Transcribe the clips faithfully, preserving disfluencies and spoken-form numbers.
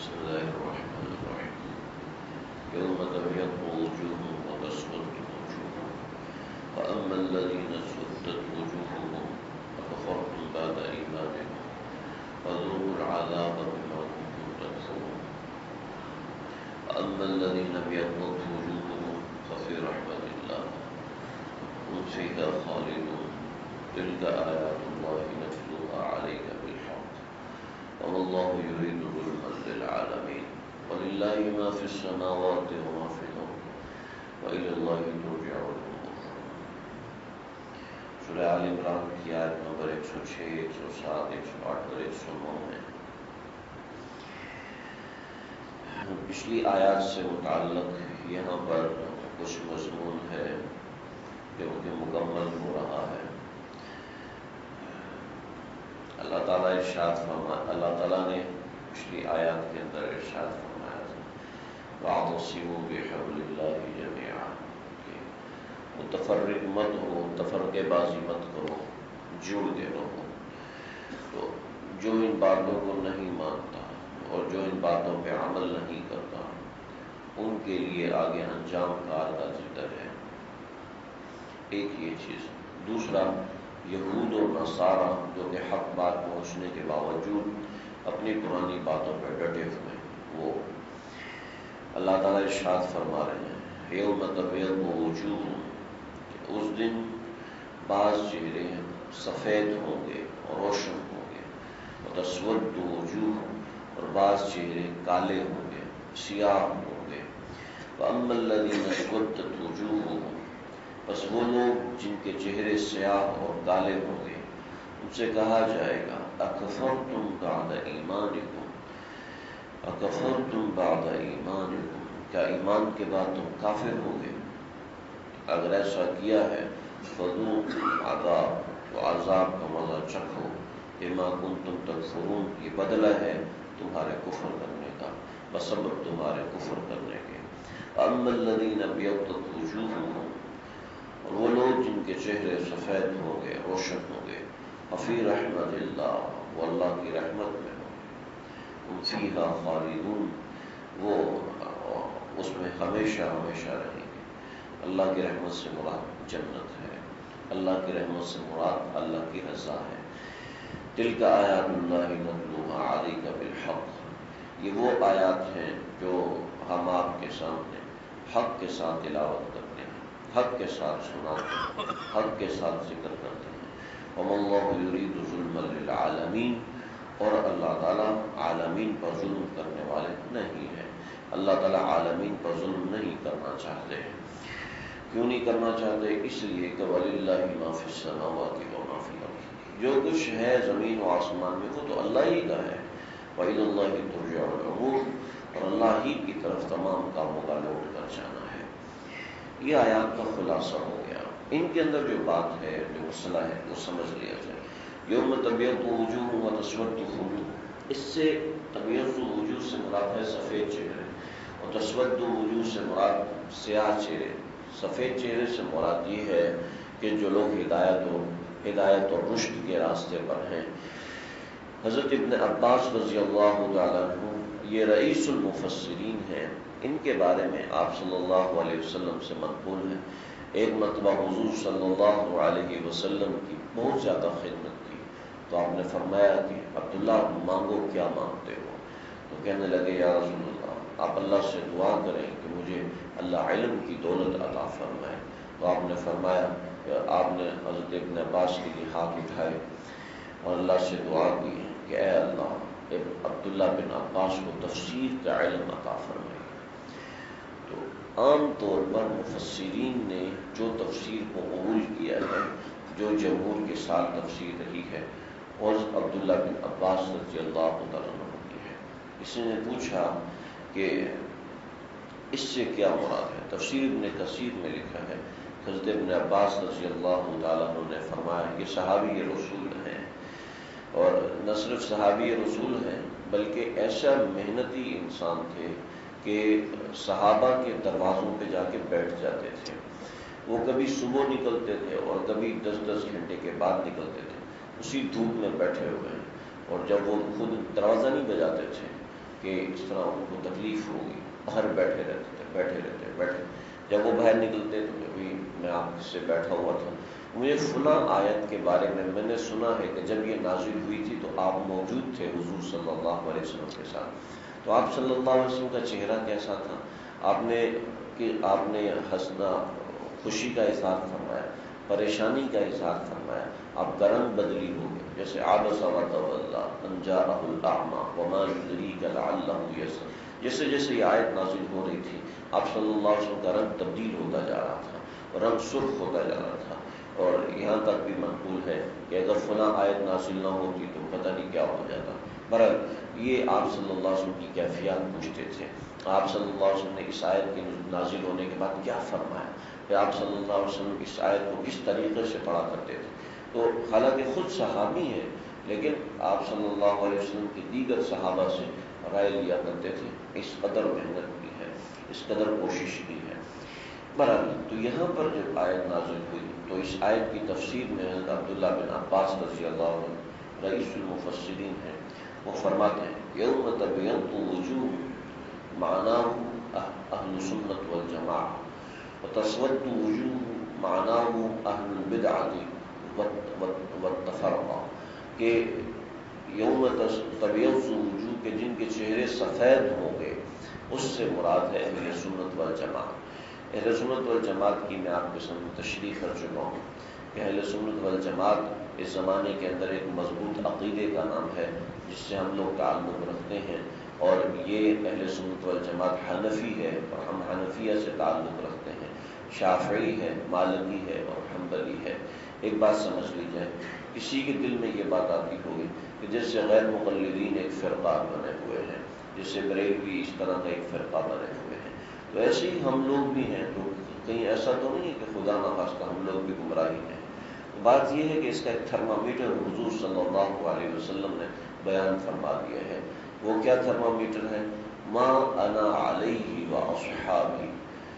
بسم الله الرحمن الرحيم يوم تبيض وجوه وتسود وجوه فأما الذين اسودت وجوههم أكفرتم بعد إيمانكم فذوقوا العذاب بما كنتم تكفرون وأما الذين ابيضت وجوههم ففي رحمة الله هم فيها خالدون تلك آيات الله نتلوها عليك بالحق وما الله يريد ظلما للعالمين ولله ما في السماوات وما في الأرض وإلى الله ترجع الأمور. سورہ آل عمران کی آیت نمبر ایک سو چھ، ایک سو سات، ایک سو آٹھ اور ایک سو نو میں پچھلی آیات سے متعلق یہاں پر کچھ مضمون ہے جو کہ مکمل ہو رہا ہے. اللہ تعالیٰ ارشاد فرما اللہ تعالیٰ نے پچھلی آیات کے اندر ارشاد فرمایا تھا وَاعْتَصِمُوا بِحَبْلِ اللَّهِ جَمِيعًا کہ متفرق مت ہو، تفرقے بازی مت کرو، جڑ کے رہو. تو جو ان باتوں کو نہیں مانتا اور جو ان باتوں پہ عمل نہیں کرتا ان کے لیے آگے انجام کار کا ذکر ہے. ایک یہ چیز. دوسرا، یہود و نصارہ جو کہ حق بات پہنچنے کے باوجود اپنی پرانی باتوں پر ڈٹے ہوئے، وہ اللہ تعالیٰ ارشاد فرما رہے ہیں یوم تبیض وجوہ کہ اس دن بعض چہرے سفید ہوں گے اور روشن ہوں گے، وتسود وجوہ اور بعض چہرے کالے ہوں گے، سیاہ ہوں گے. وَأَمَّا الَّذِينَ اسْوَدَّتْ وُجُوهُهُمْ بس وہ لوگ جن کے چہرے سیاہ اور کالے ہوں گے ان سے کہا جائے گا اکفرتم بعد ایمانکم اکفرتم بعد ایمانکم کیا ایمان کے بعد تم کافر ہو گے؟ اگر ایسا کیا ہے فذوقوا العذاب تو عذاب کا مزہ چکھو بما کنتم تکفرون یہ بدلہ ہے تمہارے کفر کرنے کا، بسبب تمہارے کفر کرنے کے. اما الذین ابیضت وجوہہم اور وہ لوگ جن کے چہرے سفید ہوں گے، روشن ہوں گے، فی رحمت اللہ وہ اللہ کی رحمت میں ہوں گے، ہم فیہا خالدون وہ اس میں ہمیشہ ہمیشہ رہیں گے. اللہ کی رحمت سے مراد جنت ہے، اللہ کی رحمت سے مراد اللہ کی رضا ہے. تلک آیات اللہ نتلوها علیک بالحق یہ وہ آیات ہیں جو ہم آپ کے سامنے حق کے ساتھ تلاوت کرتے ہیں، حق کے ساتھ سناتے ہیں، حق کے ساتھ ذکر کرتے ہیں. وَمَا اللَّهُ يُرِيدُ ظُلْمًا لِلْعَالَمِينَ اور اللہ تعالیٰ عالمین پر ظلم کرنے والے نہیں ہیں. اللہ تعالیٰ عالمین پر ظلم نہیں کرنا چاہتے ہیں. کیوں نہیں کرنا چاہتے؟ اس لیے کہ وَلِلَّهِ مَا فِي السَّمَاوَاتِ وَمَا فِي الْأَرْضِ جو کچھ ہے زمین و آسمان میں وہ تو اللہ ہی کا ہے. وَإِلَى اللَّهِ تُرْجَعُ الْأُمُورُ اور اللہ ہی کی طرف تمام کاموں کا لوٹ کر جانا ہے. یہ آیات کا خلاصہ ہو گیا. ان کے اندر جو بات ہے، جو مسئلہ ہے وہ سمجھ لیا جائے. یوم تبیض وجوہ وتسود وجوہ اس سے تبیض وجوہ سے مراد ہے سفید چہرے اور تسود وجوہ سے مراد سیاہ چہرے. سفید چہرے سے مراد یہ ہے کہ جو لوگ ہدایت و ہدایت اور رشد کے راستے پر ہیں. حضرت ابن عباس رضی اللہ تعالیٰ عنہ یہ رئیس المفسرین ہیں. ان کے بارے میں آپ صلی اللہ علیہ وسلم سے منقول ہے ایک مرتبہ حضور صلی اللہ علیہ وسلم کی بہت زیادہ خدمت کی تو آپ نے فرمایا کہ عبداللہ مانگو کیا مانگتے ہو؟ تو کہنے لگے یا رسول اللہ آپ اللہ سے دعا کریں کہ مجھے اللہ علم کی دولت عطا فرمائے. تو آپ نے فرمایا آپ نے حضرت ابن عباس کے لیے ہاتھ اٹھائے اور اللہ سے دعا کی کہ اے اللہ عبداللہ بن عباس کو تفسیر کا علم عطا فرمائے. تو عام طور پر مفسرین نے جو تفسیر کو قبول کیا ہے، جو جمہور کے ساتھ تفسیر رہی ہے اور عبداللہ بن عباس رضی اللہ عنہ کی ہے. کسی نے پوچھا کہ اس سے کیا مراد ہے؟ تفسیر ابن کثیر میں لکھا ہے حضرت ابن عباس رضی اللہ تعالیٰ عنہ نے فرمایا یہ صحابی رسول ہیں اور نہ صرف صحابی رسول ہیں بلکہ ایسا محنتی انسان تھے کہ صحابہ کے دروازوں پہ جا کے بیٹھ جاتے تھے. وہ کبھی صبح نکلتے تھے اور کبھی دس دس گھنٹے کے بعد نکلتے تھے، اسی دھوپ میں بیٹھے ہوئے ہیں. اور جب وہ خود دروازہ نہیں بجاتے تھے کہ اس طرح ان کو تکلیف ہوگی، باہر بیٹھے رہتے تھے بیٹھے رہتے بیٹھے جب وہ باہر نکلتے تو ابھی میں آپ سے بیٹھا ہوا تھا، مجھے فلاں آیت کے بارے میں میں نے سنا ہے کہ جب یہ نازل ہوئی تھی تو آپ موجود تھے حضور صلی اللہ علیہ وسلم کے ساتھ، تو آپ صلی اللہ علیہ وسلم کا چہرہ کیسا تھا؟ آپ نے کہ آپ نے ہنسنا، خوشی کا اظہار فرمایا، پریشانی کا اظہار فرمایا، آپ کا رنگ بدلی ہو گئے، جیسے عبس وتولی ان جاءہ الاعمی وما یدریک لعلہ یزکیٰ، جیسے جیسے یہ آیت نازل ہو رہی تھی آپ صلی اللہ علیہ وسلم کا رنگ تبدیل ہوتا جا رہا تھا، رنگ سرخ ہوتا جا رہا تھا، اور یہاں تک بھی منقول ہے کہ اگر فلاں آیت نازل نہ ہوتی تو پتہ نہیں کیا ہو جاتا۔ بہرحال یہ آپ صلی اللہ علیہ وسلم کی کیفیات پوچھتے تھے، آپ صلی اللہ علیہ وسلم نے اس آیت کے نازل ہونے کے بعد کیا فرمایا، کہ آپ صلی اللہ علیہ وسلم اس آیت کو کس طریقے سے پڑھا کرتے تھے۔ تو حالانکہ خود صحابی ہیں لیکن آپ صلی اللہ علیہ وسلم کے دیگر صحابہ سے رائے لیا کرتے تھے، اس قدر محنت کی ہے، اس قدر کوشش کی ہے۔ بہرحال تو یہاں پر جب آیت نازل ہوئی تو اس آیت کی تفسیر میں حضرت عبداللہ بن عباس رضی اللہ عنہ رئیس المفسرین ہیں، وہ فرماتے ہیں یوم تبیض وجوہ معناہ اہل سنت والجماعہ وتسود وجوہ معناہ اہل البدعۃ والتفرقہ، کہ یوم تبیض وجوہ کے جن کے چہرے سفید ہوں گے اس سے مراد ہے اہل سنت والجماعت۔ اہل سنت والجماعت کی میں آپ کے سامنے تشریح کر چکا ہوں کہ اہل سنت والجماعت اس زمانے کے اندر ایک مضبوط عقیدے کا نام ہے جس سے ہم لوگ تعلق رکھتے ہیں، اور یہ اہل سنت والجماعت حنفی ہے اور ہم حنفیہ سے تعلق رکھتے ہیں، شافعی ہے، مالکی ہے اور حنبلی ہے۔ ایک بات سمجھ لی جائے، کسی کے دل میں یہ بات آتی ہوگی کہ جیسے غیر مقلدین ایک فرقہ بنے ہوئے ہیں، جیسے بریلوی اس طرح کا ایک فرقہ بنے ہوئے ہیں، تو ایسے ہی ہم لوگ بھی ہیں، تو کہیں ایسا تو نہیں ہے کہ خدا نخواستہ ہم لوگ بھی گمراہی ہیں۔ بات یہ ہے کہ اس کا ایک تھرمامیٹر حضور صلی اللہ علیہ وسلم نے بیان فرما دیا ہے۔ وہ کیا تھرمامیٹر ہے؟ ما انا علیہ و اصحابی،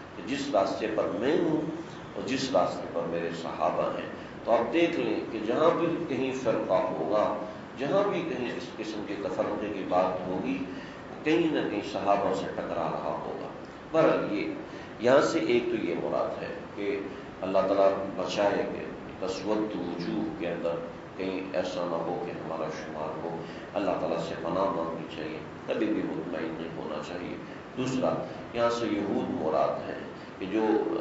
جس راستے پر میں ہوں اور جس راستے پر میرے صحابہ ہیں۔ تو آپ دیکھ لیں کہ جہاں بھی کہیں فرقہ ہوگا، جہاں بھی کہیں اس قسم کے تفرقے کی بات ہوگی، کہیں نہ کہیں صحابہ سے ٹکرا رہا ہوگا۔ بہرحال یہ یہاں سے ایک تو یہ مراد ہے کہ اللہ تعالیٰ بچائے کہ تسود وجوہ کے اندر کہیں ایسا نہ ہو کہ ہمارا شمار ہو، اللہ تعالیٰ سے پناہ مانگنی چاہیے، کبھی بھی مطمئن نہیں ہونا چاہیے۔ دوسرا یہاں سے یہود مراد ہے کہ جو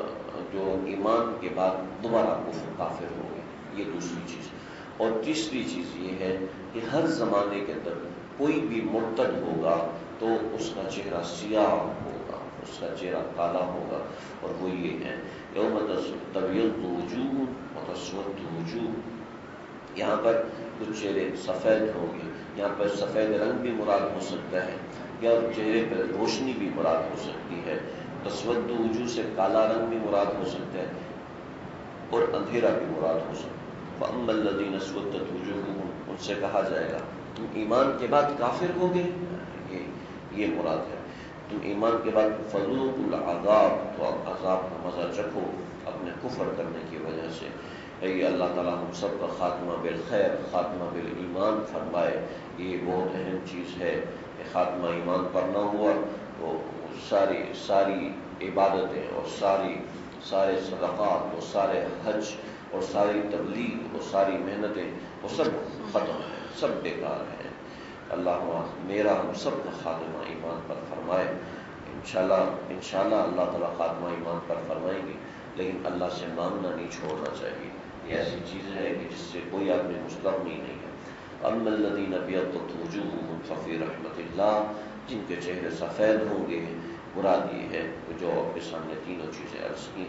جو ایمان کے بعد دوبارہ کفر کافر ہو گئے، یہ دوسری چیز۔ اور تیسری چیز یہ ہے کہ ہر زمانے کے اندر کوئی بھی مرتد ہوگا تو اس کا چہرہ سیاہ ہوگا، اس کا چہرہ کالا ہوگا، اور وہ یہ ہے یوم تبیض وجوہ وتسود وجوہ، یہاں پر کچھ چہرے سفید ہوں گے، یہاں پر سفید رنگ بھی مراد ہو سکتا ہے یا چہرے پر روشنی بھی مراد ہو سکتی ہے، تسود وجوہ سے کالا رنگ بھی مراد ہو سکتا ہے اور اندھیرا بھی مراد ہو سکتا ہے۔ فَأَمَّا الَّذِينَ اسْوَدَّتْ وُجُوهُمْ، ان سے کہا جائے گا تم ایمان کے بعد کافر ہو گئے، یہ یہ مراد ہے، تم ایمان کے بعد فَذُوقُوا الْعَذَابَ، تو اب عذاب کا مزہ چکھو اپنے کفر کرنے کی وجہ سے۔ اے اللہ تعالیٰ ہم سب کا خاتمہ بالخیر، خاتمہ بالایمان فرمائے۔ یہ بہت اہم چیز ہے کہ خاتمہ ایمان پر نہ ہوا تو ساری ساری عبادتیں اور ساری سارے صدقات اور سارے حج اور ساری تبلیغ اور ساری محنتیں وہ سب ختم ہیں، سب بیکار ہیں۔ اللہ میرا ہم سب کا خاتمہ ایمان پر فرمائے۔ انشاءاللہ انشاءاللہ اللہ تعالیٰ خاتمہ ایمان پر فرمائیں گے، لیکن اللہ سے مانگنا نہیں چھوڑنا چاہیے۔ یہ ایسی چیز ہے کہ جس سے کوئی آدمی مستغنی نہیں ہے۔ اما الذین ابیضت وجوہہم ففی رحمت اللہ، جن کے چہرے سفید ہوں گے، مراد یہ ہے جو آپ کے سامنے تینوں چیزیں عرض کی،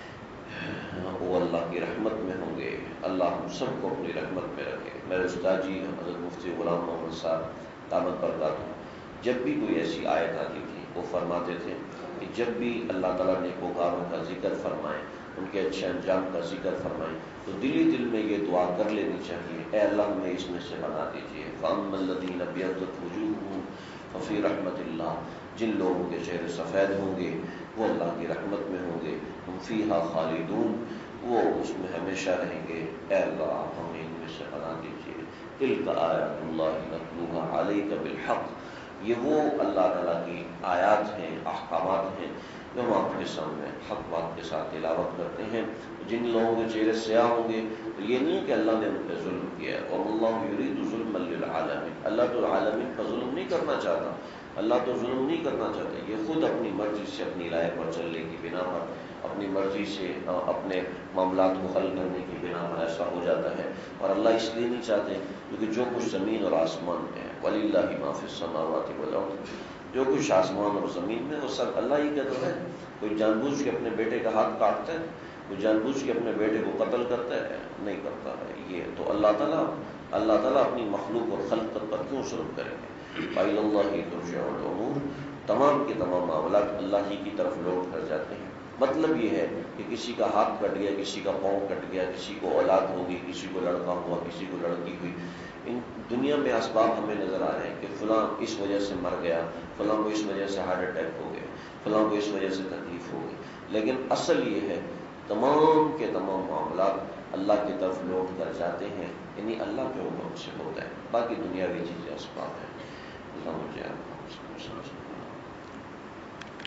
وہ اللہ کی رحمت میں ہوں گے۔ اللہ ہم سب کو اپنی رحمت میں رکھے۔ میرے استاد جی حضرت مفتی غلام محمد صاحب دامت برکاتہ، جب بھی کوئی ایسی آیت آتی تھی وہ فرماتے تھے کہ جب بھی اللہ تعالیٰ نیکوکاروں کا ذکر فرمائے، ان کے اچھے انجام کا ذکر فرمائے، تو دلی دل میں یہ دعا کر لینی چاہیے، اے اللہ ہمیں اس میں سے بنا دیجیے۔ فَأَمَّا الَّذِينَ ابْيَضَّتْ وُجُوهُهُمْ فَفِي رَحْمَةِ اللَّهِ، جن لوگوں کے چہرے سفید ہوں گے وہ اللہ کی رحمت میں ہوں گے، ہم فیہا خالدون، وہ اس میں ہمیشہ رہیں گے۔ اے اللہ ہمیں ان میں سے بنا دیجیے۔ تلک آیات اللہ نتلوها علیک بالحق یہ وہ اللہ تعالیٰ کی آیات ہیں، احکامات ہیں جو ہم آپ کے سامنے حق بات کے ساتھ تلاوت کرتے ہیں۔ جن لوگوں کے چہرے سیاہ ہوں گے تو یہ نہیں کہ اللہ نے ان پہ ظلم کیا ہے، اور اللہ یرید ظلم للعالمین، اللہ تو عالمین پر ظلم نہیں کرنا چاہتا، اللہ تو ظلم نہیں کرنا چاہتا، یہ خود اپنی مرضی سے اپنی رائے پر چلنے کی بنا پر، اپنی مرضی سے اپنے معاملات کو حل کرنے کی بنا پر ایسا ہو جاتا ہے۔ اور اللہ اس لیے نہیں چاہتے کیونکہ جو کچھ زمین اور آسمان میں ہے، وَلِلَّهِ مَا فِي السَّمَاوَاتِ وَالْأَرْضِ، جو کچھ آسمان اور زمین میں وہ سب اللہ ہی کا تو ہے۔ کوئی جان بوجھ کے اپنے بیٹے کا ہاتھ کاٹتا ہے، کوئی جان بوجھ کے اپنے بیٹے کو قتل کرتا ہے؟ نہیں کرتا ہے۔ یہ تو اللہ تعالیٰ اللہ تعالیٰ اپنی مخلوق اور خلقت پر کیوں ظلم کریں گے؟ وَإِلَى اللَّهِ تُرْجَعُ الْأُمُورُ، تمام کے تمام معاملات اللہ ہی کی طرف لوٹ کر جاتے ہیں۔ مطلب یہ ہے کہ کسی کا ہاتھ کٹ گیا، کسی کا پاؤں کٹ گیا، کسی کو اولاد ہوگی، کسی کو لڑکا ہوا، کسی کو لڑکی ہوئی، ان دنیا میں اسباب ہمیں نظر آ رہے ہیں کہ فلاں اس وجہ سے مر گیا، فلاں کو اس وجہ سے ہارٹ اٹیک ہو گیا، فلاں کو اس وجہ سے تکلیف ہو گئی، لیکن اصل یہ ہے تمام کے تمام معاملات اللہ کی طرف لوٹ کر جاتے ہیں، یعنی اللہ کے حکم سے ہوتا ہے، باقی دنیاوی چیزیں اسباب ہیں۔ اللہ مجھے آپ کو سمجھ